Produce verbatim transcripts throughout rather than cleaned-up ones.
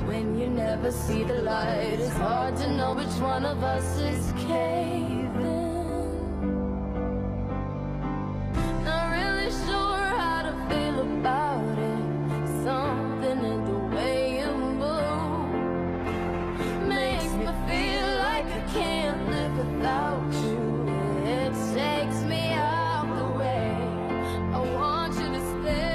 when you never see the light. It's hard to know which one of us is caving. Not really sure how to feel about it. Something in the way you move makes me feel like I can't live without you. It takes me out the way. I want you to stay.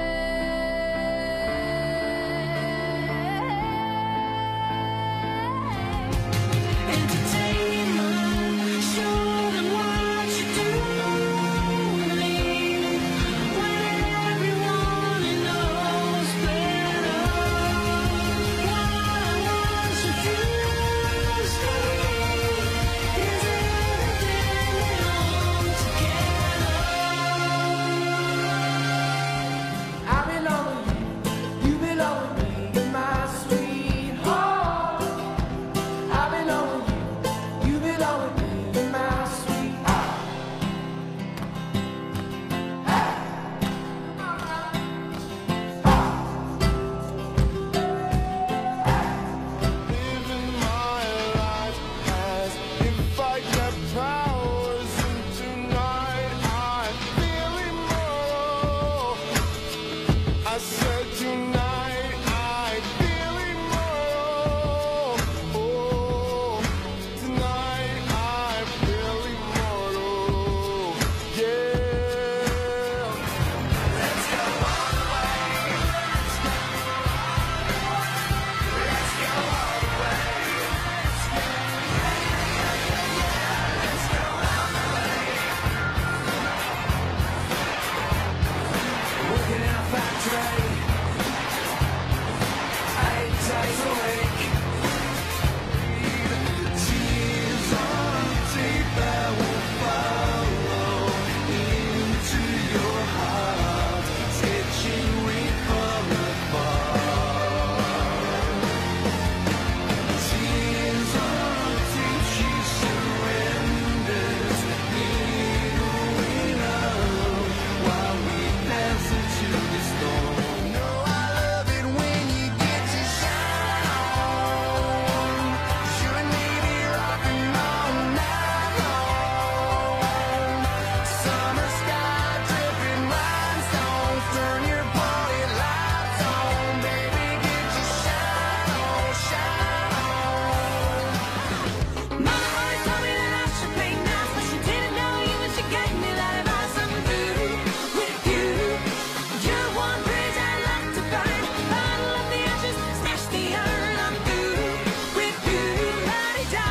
I said tonight I feel immortal. Oh, tonight I feel immortal. Yeah. Let's go all the way. Let's go. Let's go all the way. Let's go. Let's go all the way. Working in a factory. Days awake, the tears on tape that will follow into your heart, sketching we from afar. Tears on tape, she surrenders, little we know, while we dance into the storm. No, I love it when you get to shine on. You and me be rocking all night long. Summer sky dripping rhinestones, turn your body lights on, baby, get your shine on, shine on. Mama always told me that I should play nice, but she didn't know you when she gave me that advice. I'm through with you. You're one bridge I'd like to burn. Bottle up the ashes, smash the iron. I'm through with you. La-di-da.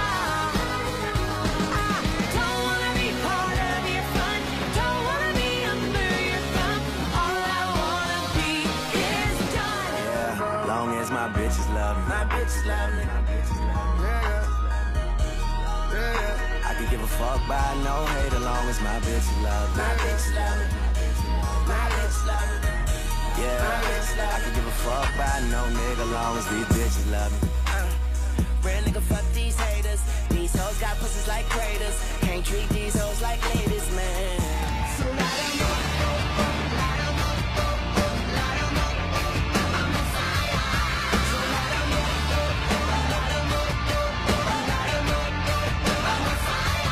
I don't wanna be part of your fun. Don't wanna be under your thumb. All I wanna be is done. Yeah, long as my bitches love me. My bitches love me. My bitches love me. Yeah, yeah. Yeah, yeah. I can give a fuck by no hate as long as my bitches love me. My bitches love me. My bitches love me. Yeah, I can give a fuck by no nigga long as these bitches love me. Real nigga, fuck these haters. These hoes got pussies like craters. Can't treat these hoes like ladies, man. So light 'em up, light 'em up, light 'em up. I'm on fire. So light 'em up, light 'em up, light 'em up. I'm on fire.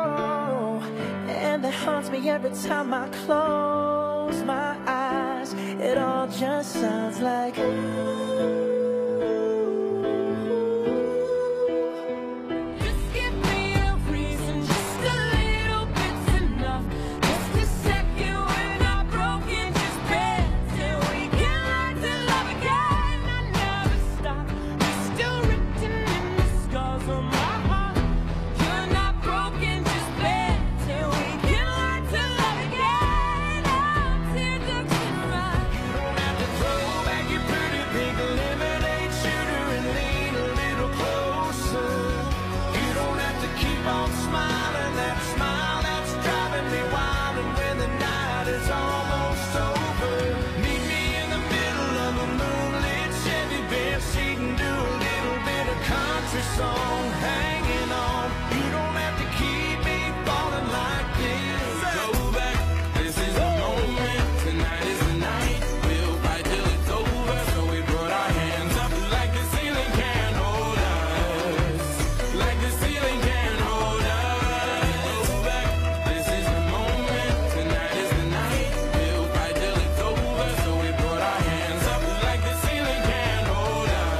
Every time I close my eyes, just sounds like ooh. Song hanging on. You don't have to keep me falling like this. Go back, this is the moment. Tonight is the night. We'll fight till it's over. So we put our hands up like the ceiling can't hold us. Like the ceiling can't hold us. Go back, this is the moment. Tonight is the night. We'll fight till it's over. So we put our hands up like the ceiling can't hold us.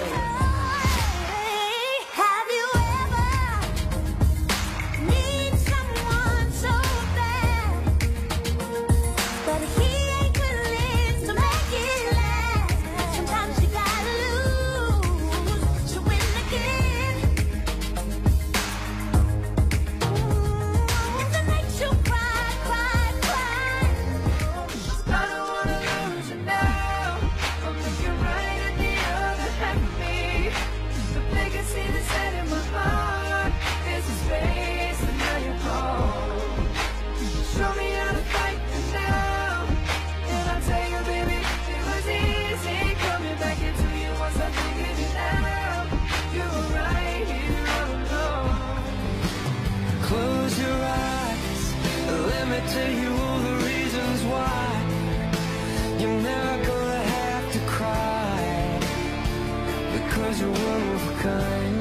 Close your eyes, let me tell you all the reasons why you're never gonna have to cry, because you're one of a kind.